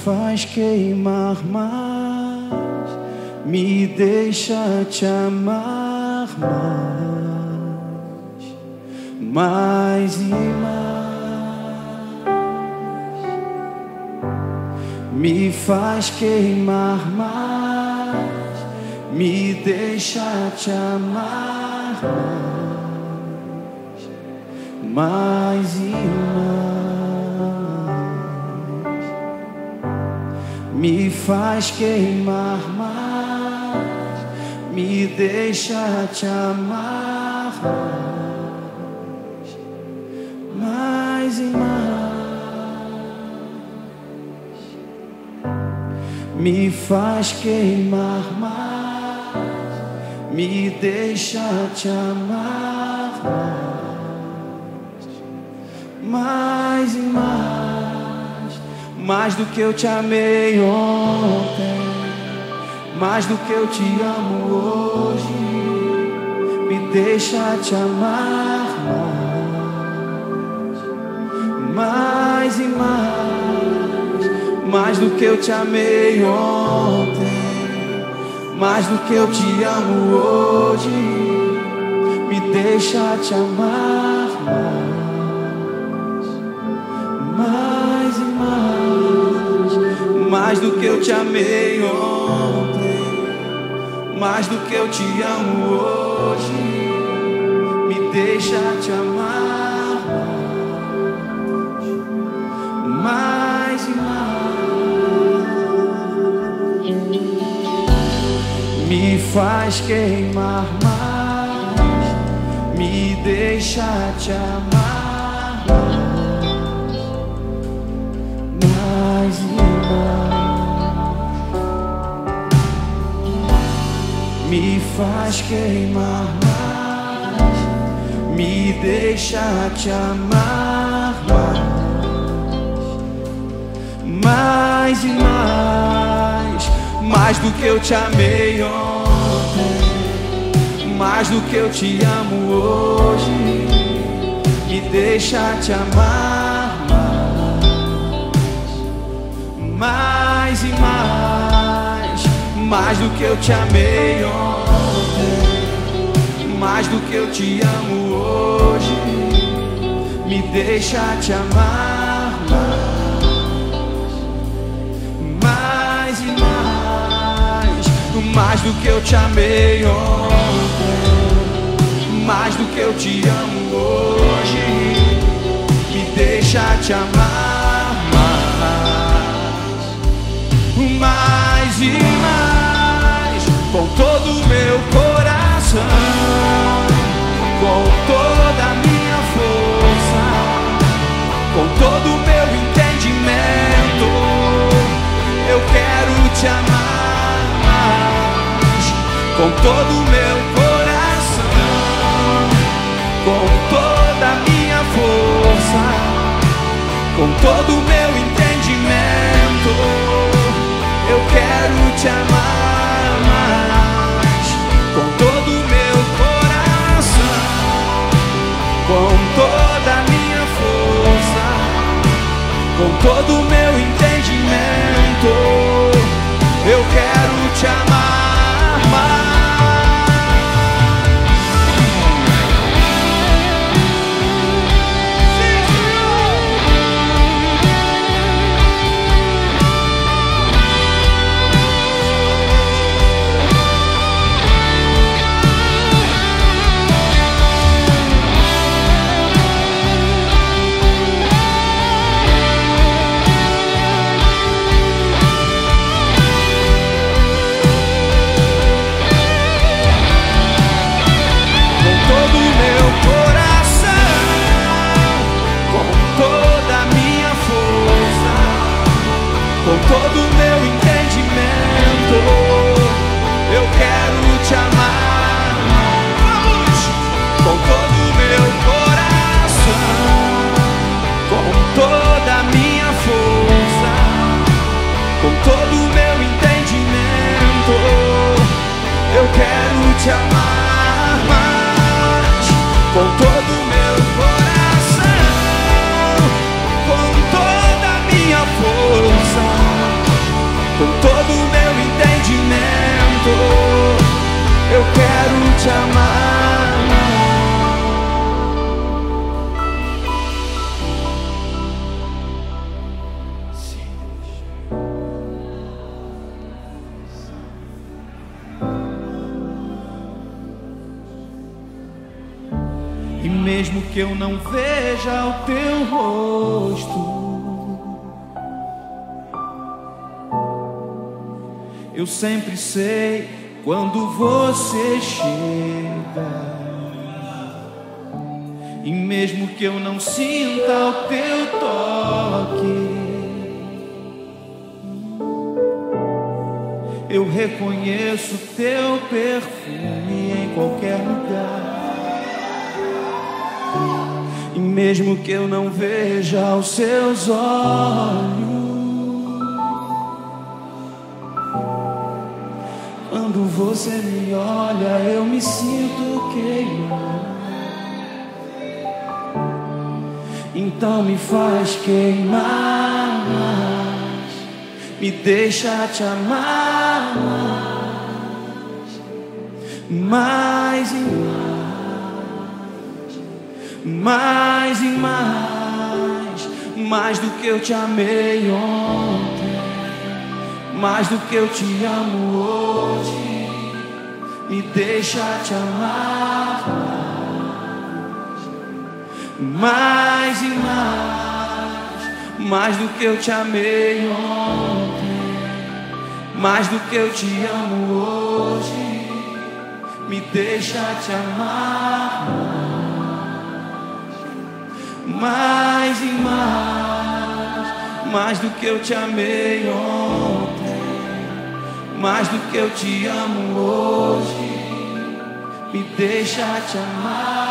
faz queimar mais, me deixa te amar mais e mais. Me faz queimar mais, me deixa te amar mais e mais. Me faz queimar mais, me deixa te amar mais e mais. Me faz queimar mais, me deixa te amar mais e mais. Mais do que eu te amei ontem, mais do que eu te amo hoje, me deixa te amar mais e mais. Mais do que eu te amei ontem, mais do que eu te amo hoje, me deixa te amar mais e mais. Mais do que eu te amei ontem, mais do que eu te amo hoje, me deixa te amar mais e mais. Me faz queimar mais, me deixa te amar mais e mais. Me faz queimar mais, me deixa te amar mais e mais. Mais do que eu te amei ontem, mais do que eu te amo hoje, me deixa te amar mais e mais. Mais do que eu te amei ontem, mais do que eu te amo hoje, me deixa te amar mais e mais. Mais do que eu te amei ontem, mais do que eu te amo hoje, me deixa te amar mais e mais. Com todo o meu coração, com toda a minha força, com todo o meu entendimento, eu quero te amar mais. Com todo o meu coração, com toda a minha força, com todo o meu entendimento, eu quero te amar mais. Com todo o meu coração, com toda a minha força, com todo o meu entendimento, eu quero te amar mais. Com todo o meu entendimento, eu quero te amar. Vamos! Com todo o meu coração, com toda a minha força, com todo o meu entendimento, eu quero te amar mais. Com todo o meu coração, com toda a minha força, E mesmo que eu não veja o teu rosto, eu sempre sei quando você chega. E mesmo que eu não sinta o teu toque, eu reconheço teu perfume em qualquer lugar. E mesmo que eu não veja os seus olhos, quando você me olha, eu me sinto queimar. Então me faz queimar mais, me deixa te amar mais e mais e mais, mais do que eu te amei ontem, mais do que eu te amo hoje, me deixa te amar mais e mais do que eu te amei ontem, mais do que eu te amo hoje, me deixa te amar mais e mais do que eu te amei ontem, mais do que eu te amo hoje, me deixa te amar